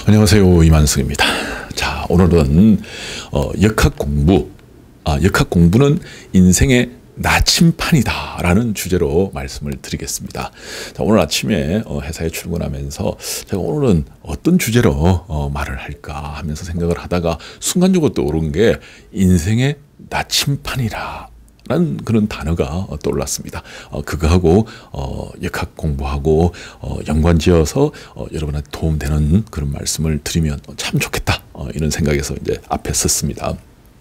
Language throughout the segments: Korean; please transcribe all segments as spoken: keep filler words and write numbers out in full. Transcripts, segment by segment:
안녕하세요, 이만승입니다. 자, 오늘은 어, 역학 공부, 아, 역학 공부는 인생의 나침판이다 라는 주제로 말씀을 드리겠습니다. 자, 오늘 아침에 어, 회사에 출근하면서 제가 오늘은 어떤 주제로 어, 말을 할까 하면서 생각을 하다가 순간적으로 떠오른 게 인생의 나침판이라 라는 그런 단어가 떠올랐습니다. 어, 그거하고 어, 역학 공부하고 어, 연관지어서 어, 여러분한테 도움되는 그런 말씀을 드리면 참 좋겠다, 어, 이런 생각에서 이제 앞에 섰습니다.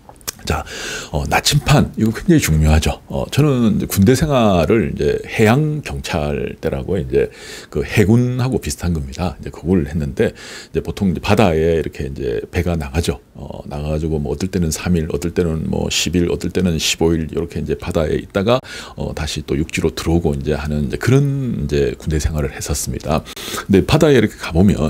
자, 어, 나침판, 이거 굉장히 중요하죠. 어, 저는 이제 군대 생활을 이제 해양 경찰 때라고 이제 그 해군하고 비슷한 겁니다. 이제 그걸 했는데, 이제 보통 이제 바다에 이렇게 이제 배가 나가죠. 어, 나가가지고 뭐 어떨 때는 삼 일, 어떨 때는 뭐 십 일, 어떨 때는 십오 일, 이렇게 이제 바다에 있다가, 어, 다시 또 육지로 들어오고 이제 하는 이제 그런 이제 군대 생활을 했었습니다. 근데 바다에 이렇게 가보면,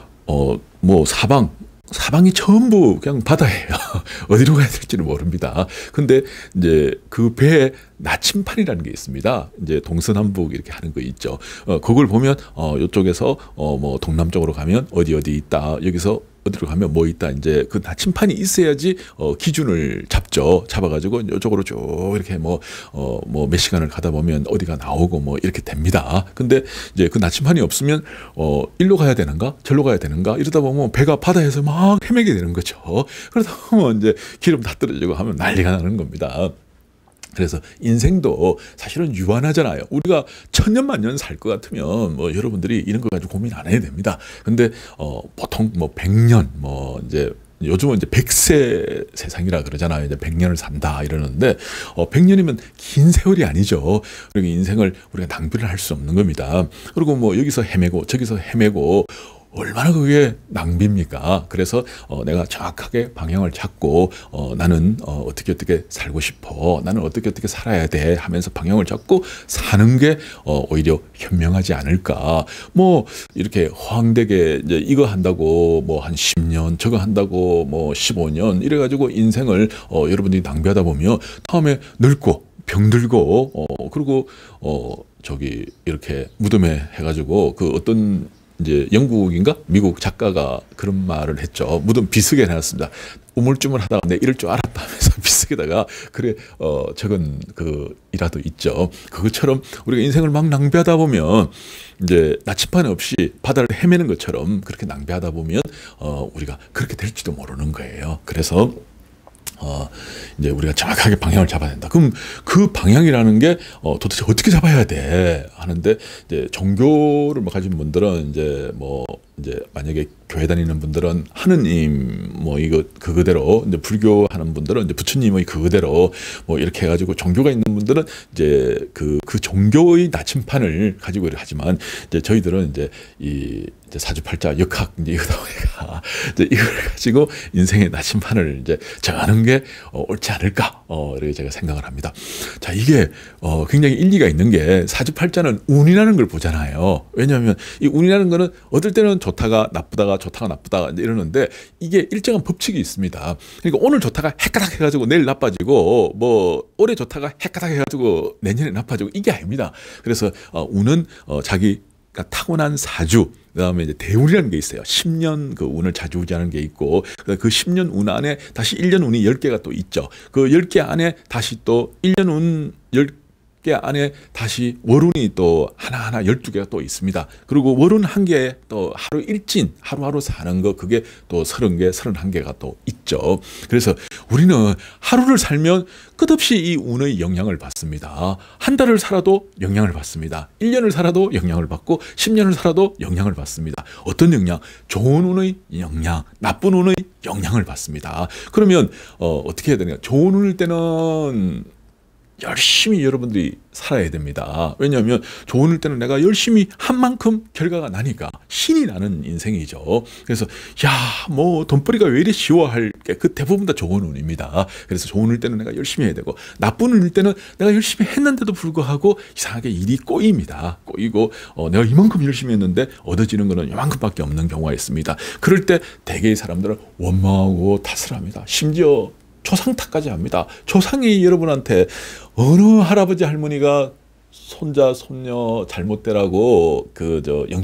어, 뭐 사방, 사방이 전부 그냥 바다예요. 어디로 가야 될지는 모릅니다. 근데 이제 그 배에 나침판이라는 게 있습니다. 이제 동서남북 이렇게 하는 거 있죠. 어, 그걸 보면 어, 이쪽에서 어, 뭐 동남쪽으로 가면 어디 어디 있다. 여기서 어디로 가면 뭐 있다. 이제 그 나침판이 있어야지 어, 기준을 잡죠. 잡아가지고 이쪽으로 쭉 이렇게 뭐 어, 뭐 몇 시간을 가다 보면 어디가 나오고 뭐 이렇게 됩니다. 근데 이제 그 나침판이 없으면 어, 일로 가야 되는가, 절로 가야 되는가 이러다 보면 배가 바다에서 막 헤매게 되는 거죠. 그러다 보면 이제 기름 다 떨어지고 하면 난리가 나는 겁니다. 그래서 인생도 사실은 유한하잖아요. 우리가 천년만년 살 것 같으면 뭐 여러분들이 이런 거 가지고 고민 안 해야 됩니다. 근데 어 보통 뭐 백 년 뭐 이제 요즘은 이제 백 세 세상이라 그러잖아요. 이제 백 년을 산다 이러는데 어 백 년이면 긴 세월이 아니죠. 그리고 인생을 우리가 낭비를 할 수 없는 겁니다. 그리고 뭐 여기서 헤매고 저기서 헤매고 얼마나 그게 낭비입니까? 그래서 어, 내가 정확하게 방향을 잡고 어, 나는 어, 어떻게 어떻게 살고 싶어, 나는 어떻게 어떻게 살아야 돼 하면서 방향을 잡고 사는 게 어, 오히려 현명하지 않을까. 뭐 이렇게 허황되게 이제 이거 한다고 뭐 한 십 년, 저거 한다고 뭐 십오 년 이래가지고 인생을 어, 여러분들이 낭비하다 보면 다음에 늙고 병들고 어, 그리고 어, 저기 이렇게 무덤에 해가지고 그 어떤 이제 영국인가 미국 작가가 그런 말을 했죠. 무덤 비석에 해놨습니다. 우물쭈물하다가 내 이럴 줄 알았다 하면서 비석에다가 그래 어 적은 그 일화도 있죠. 그것처럼 우리가 인생을 막 낭비하다 보면 이제 나침판 없이 바다를 헤매는 것처럼 그렇게 낭비하다 보면 어 우리가 그렇게 될지도 모르는 거예요. 그래서 어, 이제 우리가 정확하게 방향을 잡아야 된다. 그럼 그 방향이라는 게, 어, 도대체 어떻게 잡아야 돼? 하는데, 이제 종교를 뭐 가진 분들은 이제 뭐, 이제 만약에 교회 다니는 분들은 하느님 뭐 이거 그거대로, 이제 불교 하는 분들은 이제 부처님의 그거대로 뭐 이렇게 해가지고 종교가 있는 분들은 이제 그, 그 종교의 나침판을 가지고 하지만 이제 저희들은 이제 이 이제 사주팔자 역학 이제 이거다 보니까 이제 이걸 가지고 인생의 나침판을 이제 정하는 게 어, 옳지 않을까, 어, 이렇게 제가 생각을 합니다. 자, 이게 어, 굉장히 일리가 있는 게 사주팔자는 운이라는 걸 보잖아요. 왜냐하면 이 운이라는 거는 어떨 때는 좋다가 나쁘다가 좋다가 나쁘다가 이러는데 이게 일정한 법칙이 있습니다. 그러니까 오늘 좋다가 해까닥 해가지고 내일 나빠지고 뭐 올해 좋다가 해까닥 해가지고 내년에 나빠지고 이게 아닙니다. 그래서 어, 운은 어, 자기 타고난 사주, 그 다음에 이제 대운이라는 게 있어요. 십 년 그 운을 좌지우지하는 게 있고, 그 십 년 운 안에 다시 일 년 운이 열 개가 또 있죠. 그 열 개 안에 다시 또 일 년 운 열 개 안에 다시 월운이 또 하나하나 열두 개가 또 있습니다. 그리고 월운 한 개에 또 하루 일진, 하루하루 사는 거 그게 또 서른 개, 서른한 개가 또 있죠. 그래서 우리는 하루를 살면 끝없이 이 운의 영향을 받습니다. 한 달을 살아도 영향을 받습니다. 일 년을 살아도 영향을 받고 십 년을 살아도 영향을 받습니다. 어떤 영향? 좋은 운의 영향, 나쁜 운의 영향을 받습니다. 그러면 어, 어떻게 해야 되냐? 좋은 운일 때는 열심히 여러분들이 살아야 됩니다. 왜냐하면 좋은 때는 내가 열심히 한 만큼 결과가 나니까 신이 나는 인생이죠. 그래서 야, 뭐 돈벌이가 왜 이리 쉬워 할 게 그 대부분 다 좋은 운입니다. 그래서 좋은 때는 내가 열심히 해야 되고 나쁜 운일 때는 내가 열심히 했는데도 불구하고 이상하게 일이 꼬입니다. 꼬이고 어, 내가 이만큼 열심히 했는데 얻어지는 거는 이만큼밖에 없는 경우가 있습니다. 그럴 때 대개의 사람들은 원망하고 탓을 합니다. 심지어 조상 탓까지 합니다. 조상이 여러분한테 어느 할아버지 할머니가 손자 손녀 잘못되라고 그 저 영향을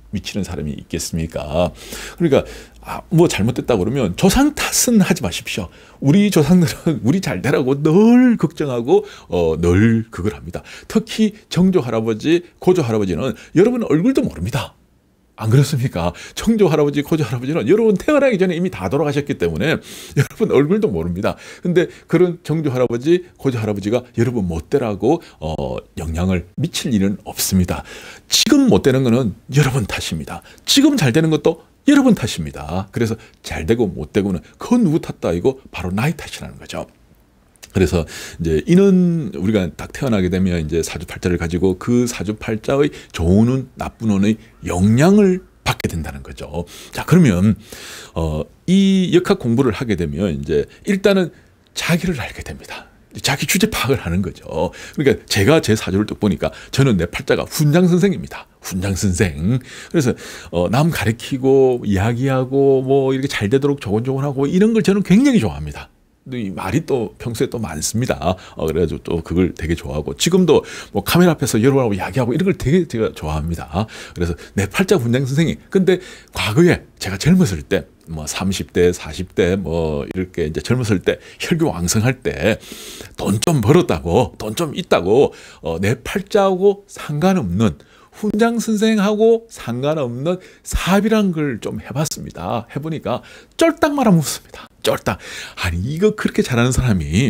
미치는 사람이 있겠습니까? 그러니까 아, 뭐 잘못됐다 그러면 조상 탓은 하지 마십시오. 우리 조상들은 우리 잘 되라고 늘 걱정하고 어, 늘 그걸 합니다. 특히 정조 할아버지, 고조 할아버지는 여러분 얼굴도 모릅니다. 안 그렇습니까? 정조 할아버지, 고조 할아버지는 여러분 태어나기 전에 이미 다 돌아가셨기 때문에 여러분 얼굴도 모릅니다. 근데 그런 정조 할아버지, 고조 할아버지가 여러분 못 되라고 어, 영향을 미칠 일은 없습니다. 지금 못 되는 거는 여러분 탓입니다. 지금 잘 되는 것도 여러분 탓입니다. 그래서 잘 되고 못 되고는 그 누구 탓도 아니고 바로 나의 탓이라는 거죠. 그래서 이제 이는 우리가 딱 태어나게 되면 이제 사주팔자를 가지고 그 사주팔자의 좋은 운, 나쁜 운의 영향을 받게 된다는 거죠. 자, 그러면 어, 이 역학 공부를 하게 되면 이제 일단은 자기를 알게 됩니다. 자기 주제 파악을 하는 거죠. 그러니까 제가 제 사주를 딱 보니까 저는 내 팔자가 훈장 선생입니다. 훈장 선생. 그래서 어, 남 가르치고 이야기하고 뭐 이렇게 잘 되도록 조곤조곤하고 이런 걸 저는 굉장히 좋아합니다. 이 말이 또 평소에 또 많습니다. 어, 그래가지고 또 그걸 되게 좋아하고 지금도 뭐 카메라 앞에서 여러분하고 이야기하고 이런 걸 되게 제가 좋아합니다. 그래서 내 팔자 훈장 선생이. 근데 과거에 제가 젊었을 때 뭐 삼십 대, 사십 대 뭐 이렇게 이제 젊었을 때 혈기왕성할 때 돈 좀 벌었다고 돈 좀 있다고 어, 내 팔자하고 상관없는 훈장 선생하고 상관없는 사업이란 걸 좀 해봤습니다. 해보니까 쫄딱 말아먹습니다. 쫄딱. 아니 이거 그렇게 잘하는 사람이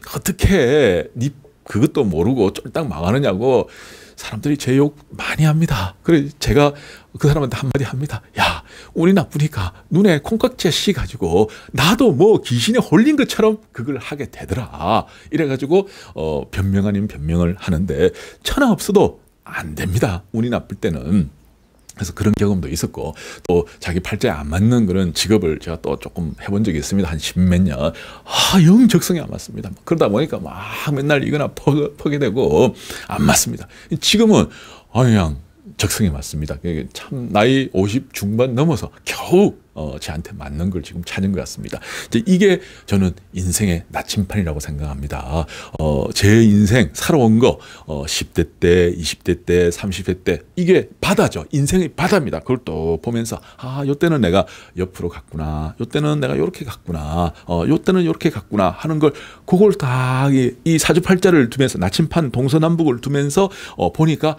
어떻게 니 그것도 모르고 쫄딱 망하느냐고 사람들이 제 욕 많이 합니다. 그래 제가 그 사람한테 한마디 합니다. 야, 운이 나쁘니까 눈에 콩깍지 씨 가지고 나도 뭐 귀신에 홀린 것처럼 그걸 하게 되더라. 이래가지고 어, 변명 아닌 변명을 하는데 천하 없어도 안 됩니다. 운이 나쁠 때는. 그래서 그런 경험도 있었고 또 자기 팔자에 안 맞는 그런 직업을 제가 또 조금 해본 적이 있습니다. 한 십몇 년. 아, 영 적성이 안 맞습니다. 그러다 보니까 막 맨날 이거나 퍼, 퍼게 되고 안 맞습니다. 지금은 그냥 적성이 맞습니다. 참 나이 오십 중반 넘어서 겨우 어, 저한테 맞는 걸 지금 찾은 것 같습니다. 이제 이게 저는 인생의 나침판이라고 생각합니다. 어, 제 인생 살아온 거 어, 십 대 때, 이십 대 때, 삼십 대 때 이게 바다죠. 인생의 바다입니다. 그걸 또 보면서 아, 요때는 내가 옆으로 갔구나. 요때는 내가 요렇게 갔구나. 어, 요때는 요렇게 갔구나 하는 걸 그걸 다 이 사주팔자를 두면서 나침판 동서남북을 두면서 어, 보니까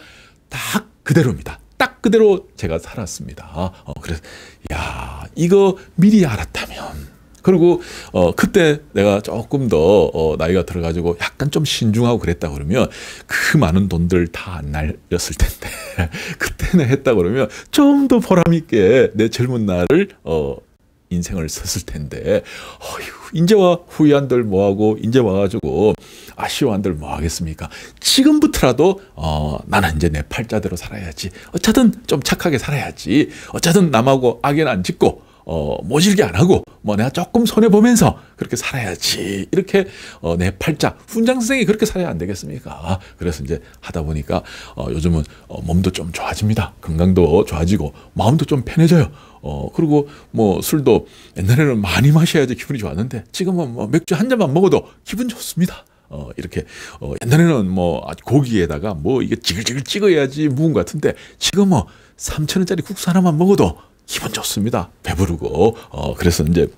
딱 그대로입니다. 딱 그대로 제가 살았습니다. 어, 그래서 야 이거 미리 알았다면 그리고 어, 그때 내가 조금 더 어, 나이가 들어가지고 약간 좀 신중하고 그랬다 그러면 그 많은 돈들 다 안 날렸을 텐데 그때는 했다 그러면 좀 더 보람 있게 내 젊은 날을 어, 인생을 썼을 텐데 어휴, 이제 와 후회한들 뭐하고 이제 와가지고 아쉬워한들 뭐하겠습니까? 지금부터라도 어, 나는 이제 내 팔자대로 살아야지. 어쨌든 좀 착하게 살아야지. 어쨌든 남하고 악연 안 짓고 어, 모질게 안 하고 뭐 내가 조금 손해보면서 그렇게 살아야지. 이렇게 어, 내 팔자 훈장 선생이 그렇게 살아야 안 되겠습니까? 그래서 이제 하다 보니까 어, 요즘은 어, 몸도 좀 좋아집니다. 건강도 좋아지고 마음도 좀 편해져요. 어, 그리고 뭐 술도 옛날에는 많이 마셔야지 기분이 좋았는데 지금은 뭐 맥주 한 잔만 먹어도 기분 좋습니다. 어, 이렇게, 어, 옛날에는 뭐 고기에다가 뭐 이게 지글지글 찍어야지 묵은 것 같은데 지금 뭐 삼천 원짜리 국수 하나만 먹어도 기분 좋습니다. 배부르고. 어, 그래서 이제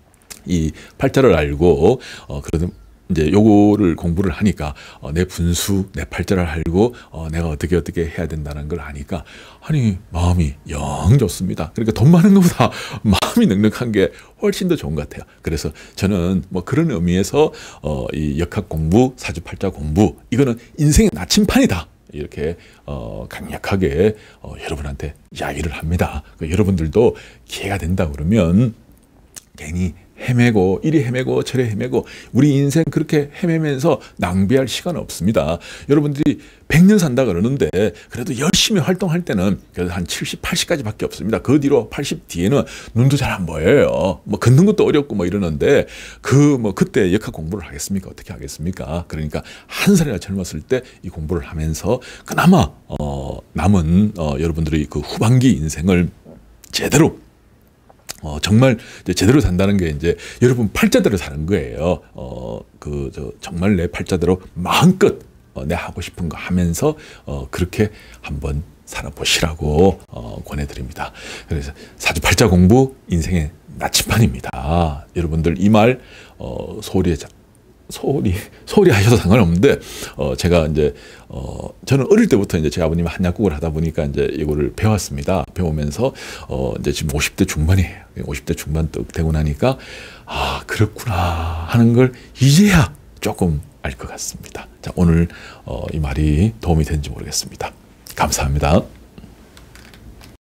이 팔자를 알고, 어, 그러든 이제 요거를 공부를 하니까 어, 내 분수, 내 팔자를 알고 어, 내가 어떻게 어떻게 해야 된다는 걸 아니까 아니 마음이 영 좋습니다. 그러니까 돈 많은 것보다 마음이 넉넉한 게 훨씬 더 좋은 것 같아요. 그래서 저는 뭐 그런 의미에서 어, 이 역학 공부, 사주팔자 공부 이거는 인생의 나침판이다. 이렇게 어, 강력하게 어, 여러분한테 이야기를 합니다. 그 여러분들도 기회가 된다 그러면 괜히 헤매고 이리 헤매고 저리 헤매고 우리 인생 그렇게 헤매면서 낭비할 시간 없습니다. 여러분들이 백 년 산다 그러는데 그래도 열심히 활동할 때는 그래도 한 칠십, 팔십까지밖에 없습니다. 그 뒤로 팔십 뒤에는 눈도 잘 안 보여요. 뭐 걷는 것도 어렵고 뭐 이러는데 그 뭐 그때 역학 공부를 하겠습니까? 어떻게 하겠습니까? 그러니까 한 살이나 젊었을 때 이 공부를 하면서 그나마 어 남은 어 여러분들의 그 후반기 인생을 제대로 어, 정말 이제 제대로 산다는 게 이제 여러분 팔자대로 사는 거예요. 어, 그, 저, 정말 내 팔자대로 마음껏 어, 내 하고 싶은 거 하면서 어, 그렇게 한번 살아보시라고 어, 권해드립니다. 그래서 사주팔자 공부 인생의 나침반입니다. 여러분들 이 말 어, 소홀히 소홀히 소홀히 하셔도 상관없는데 어, 제가 이제 어, 저는 어릴 때부터 이제 제 아버님이 한약국을 하다 보니까 이제 이거를 배웠습니다. 배우면서 어, 이제 지금 오십 대 중반이에요. 오십 대 중반 딱 되고 나니까 아 그렇구나 하는 걸 이제야 조금 알 것 같습니다. 자, 오늘 어, 이 말이 도움이 되는지 모르겠습니다. 감사합니다.